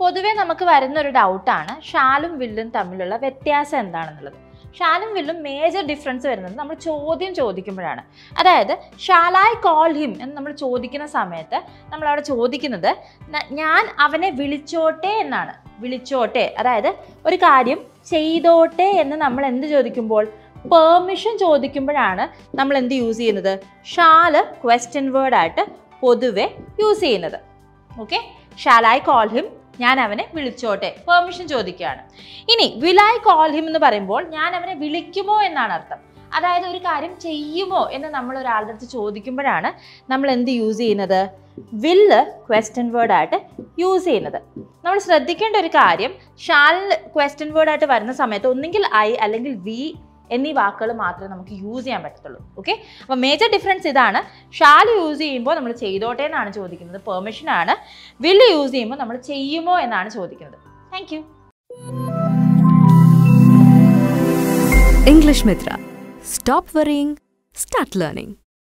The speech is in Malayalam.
പൊതുവെ നമുക്ക് വരുന്നൊരു ഡൗട്ടാണ് ഷാലും വില്ലും തമ്മിലുള്ള വ്യത്യാസം എന്താണെന്നുള്ളത്. ഷാലും വില്ലും മേജർ ഡിഫറൻസ് വരുന്നത് നമ്മൾ ചോദ്യം ചോദിക്കുമ്പോഴാണ്. അതായത് ഷാൽ ഐ കോൾ ഹിം എന്ന് നമ്മൾ ചോദിക്കുന്ന സമയത്ത് നമ്മളവിടെ ചോദിക്കുന്നത് ഞാൻ അവനെ വിളിച്ചോട്ടെ എന്നാണ്. വിളിച്ചോട്ടെ, അതായത് ഒരു കാര്യം ചെയ്തോട്ടെ എന്ന് നമ്മൾ എന്ത് ചോദിക്കുമ്പോൾ, പെർമിഷൻ ചോദിക്കുമ്പോഴാണ് നമ്മൾ എന്ത് യൂസ് ചെയ്യുന്നത്, ഷാല് ക്വസ്റ്റ്യൻ വേർഡായിട്ട് പൊതുവെ യൂസ് ചെയ്യുന്നത്. Okay, shall I call him, ഞാൻ അവനെ വിളിച്ചോട്ടെ, പെർമിഷൻ ചോദിക്കുകയാണ്. ഇനി വിൽ ഐ കോൾ ഹിം എന്ന് പറയുമ്പോൾ ഞാൻ അവനെ വിളിക്കുമോ എന്നാണ് അർത്ഥം. അതായത് ഒരു കാര്യം ചെയ്യുമോ എന്ന് നമ്മൾ ഒരാളുടെ അടുത്ത് ചോദിക്കുമ്പോഴാണ് നമ്മൾ എന്ത് യൂസ് ചെയ്യുന്നത്, വില്ല് ക്വസ്റ്റ്യൻ വേർഡായിട്ട് യൂസ് ചെയ്യുന്നത്. നമ്മൾ ശ്രദ്ധിക്കേണ്ട ഒരു കാര്യം, ഷാലിന് ക്വസ്റ്റ്യൻ വേർഡായിട്ട് വരുന്ന സമയത്ത് ഒന്നുകിൽ ഐ അല്ലെങ്കിൽ വി എന്നീ വാക്കുകൾ മാത്രമേ നമുക്ക് യൂസ് ചെയ്യാൻ പറ്റത്തുള്ളൂ. ഓക്കെ, അപ്പോൾ മേജർ ഡിഫറൻസ് ഇതാണ്. ഷാൽ യൂസ് ചെയ്യുമ്പോൾ നമ്മൾ ചെയ്തോട്ടെ എന്നാണ് ചോദിക്കുന്നത്, പെർമിഷൻ ആണ്. വില്ല് യൂസ് ചെയ്യുമ്പോൾ നമ്മൾ ചെയ്യുമോ എന്നാണ് ചോദിക്കുന്നത്. Thank you. English Mitra. Stop worrying, start learning.